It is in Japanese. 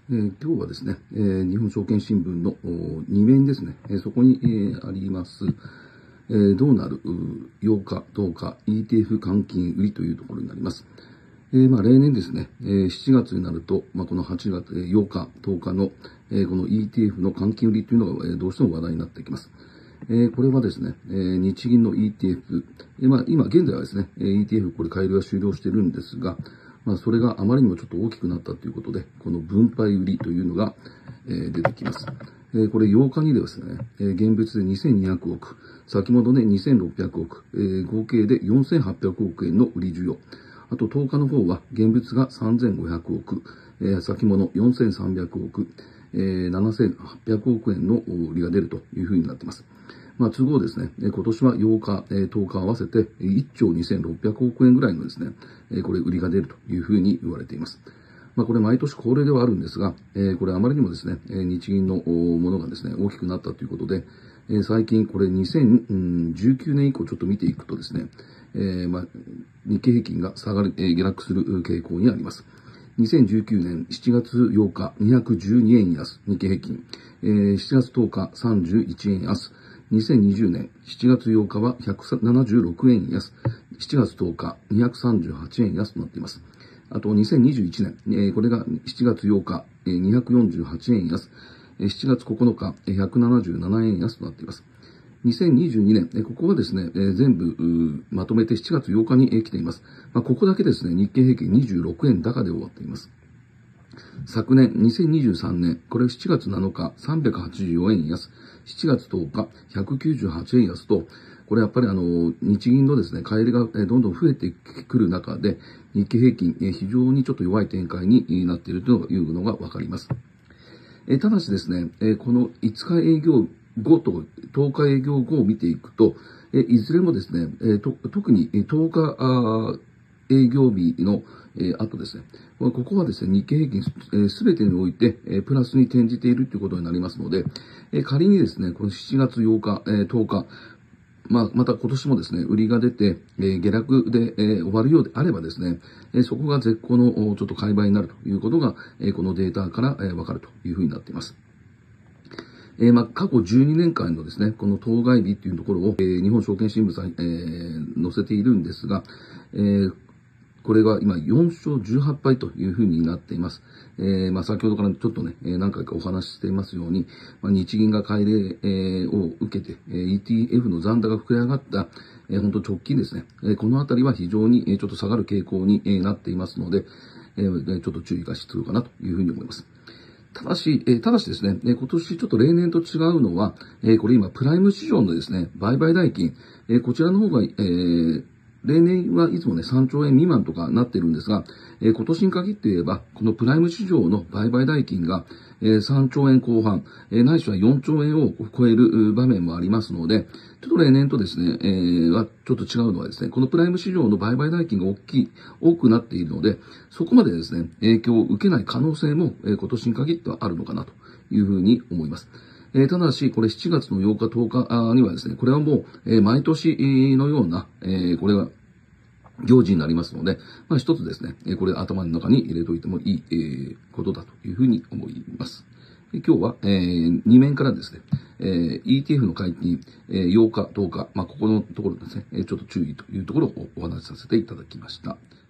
今日はですね、日本証券新聞の2面ですね、そこに、あります、どうなる8日、10日 ETF 換金売りというところになります。例年ですね、7月になると、この8月、8日、10日の、この ETF の換金売りというのが、どうしても話題になってきます。これはですね、日銀の ETF、今現在はですね、ETF これ改良が終了しているんですが、それがあまりにもちょっと大きくなったということで、この分配売りというのが、出てきます。これ8日にですね、現物で2200億、先物で2600億、合計で4800億円の売り需要。あと10日の方は現物が3500億、先物4300億、7800億円の売りが出るというふうになっています。都合ですね、今年は8日、10日合わせて1兆2600億円ぐらいのですね、これ売りが出るというふうに言われています。これ毎年恒例ではあるんですが、これあまりにもですね、日銀のものがですね、大きくなったということで、最近これ2019年以降ちょっと見ていくとですね、日経平均が下落する傾向にあります。2019年7月8日212円安、日経平均。7月10日31円安。2020年7月8日は176円安。7月10日238円安となっています。あと2021年、これが7月8日248円安。7月9日177円安となっています。2022年、ここはですね、全部まとめて7月8日に来ています。ここだけですね、日経平均26円高で終わっています。昨年、2023年、これ7月7日384円安、7月10日198円安と、これやっぱり日銀のですね、買い入れがどんどん増えてくる中で、日経平均、非常にちょっと弱い展開になっているというのがわかります。ただしですね、この5日営業後と10日営業後を見ていくと、いずれもですね、特に10日営業日の後ですね、ここはですね、日経平均すべてにおいてプラスに転じているということになりますので、仮にですね、この7月8日、10日、また今年もですね、売りが出て、下落で、終わるようであればですね、そこが絶好のちょっと買い場になるということが、このデータからわかるというふうになっています。過去12年間のですね、この当該日というところを、日本証券新聞さんに、載せているんですが、これが今4勝18敗というふうになっています。先ほどからちょっとね、何回かお話ししていますように、日銀が買い入れを受けて、ETF の残高が膨れ上がった、本当直近ですね、このあたりは非常にちょっと下がる傾向になっていますので、ちょっと注意が必要かなというふうに思います。ただしですね、今年ちょっと例年と違うのは、これ今プライム市場のですね、売買代金、こちらの方が、例年はいつもね、3兆円未満とかなっているんですが、今年に限って言えば、このプライム市場の売買代金が、3兆円後半、ないしは4兆円を超える場面もありますので、ちょっと例年とですね、はちょっと違うのはですね、このプライム市場の売買代金が多くなっているので、そこまでですね、影響を受けない可能性も、今年に限ってはあるのかなというふうに思います。ただし、これ7月の8日、10日にはですね、これはもう、毎年のような、これは、行事になりますので、一つですね、これ頭の中に入れておいてもいい、ことだというふうに思います。今日は、2面からですね、ETF の解禁、8日、10日、ここのところですね、ちょっと注意というところをお話しさせていただきました。